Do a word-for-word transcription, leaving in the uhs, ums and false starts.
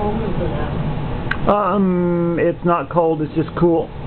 home is it at? Um, it's not cold, it's just cool.